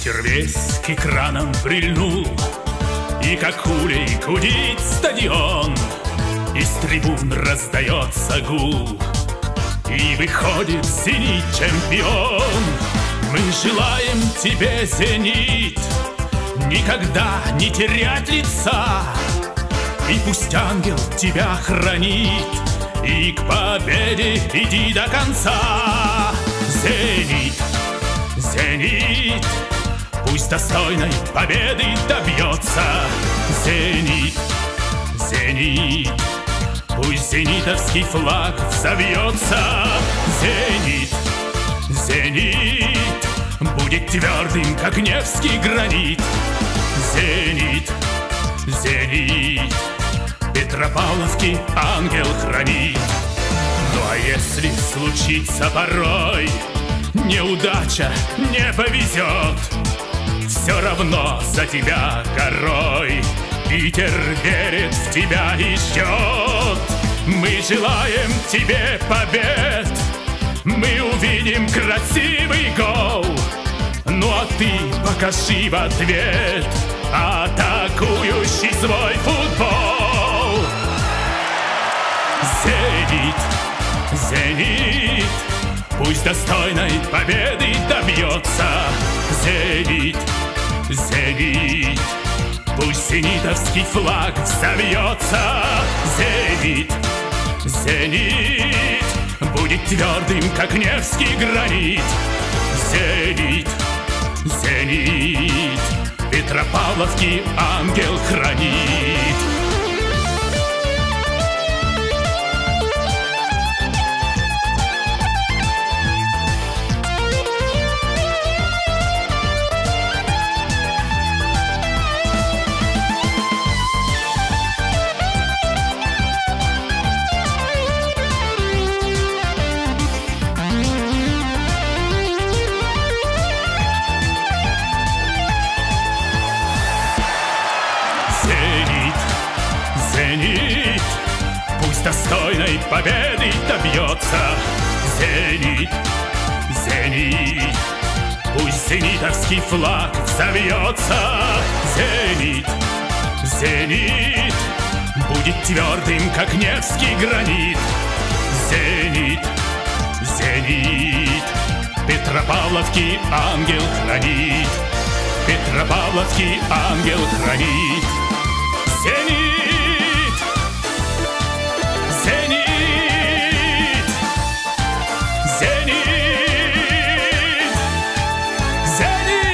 Ветер весь к экранам прильнул, и как улей гудит стадион. Из трибун раздается гул, и выходит «Зенит» чемпион. Мы желаем тебе, «Зенит», никогда не терять лица, и пусть ангел тебя хранит, и к победе иди до конца. «Зенит», «Зенит», пусть достойной победы добьется. «Зенит», «Зенит», пусть зенитовский флаг взовьется. «Зенит», «Зенит», будет твердым, как невский гранит. «Зенит», «Зенит», Петропавловский ангел хранит. Ну а если случится порой неудача, не повезет, все равно за тебя горой Питер верит в тебя и ждет. Мы желаем тебе побед, мы увидим красивый гол. Ну а ты покажи в ответ атакующий свой футбол. «Зенит», «Зенит», пусть достойной победы добьется. «Зенит», «Зенит», пусть зенитовский флаг взовьется. «Зенит», «Зенит», будет твердым, как невский гранит. «Зенит», «Зенит», Петропавловский ангел хранит. «Зенит», пусть достойной победы добьется. «Зенит», «Зенит», пусть зенитовский флаг взовьется. «Зенит», «Зенит», будет твердым, как невский гранит. «Зенит», «Зенит», Петропавловский ангел хранит. Петропавловский ангел хранит. «Зенит», «Зенит», «Зенит», «Зенит».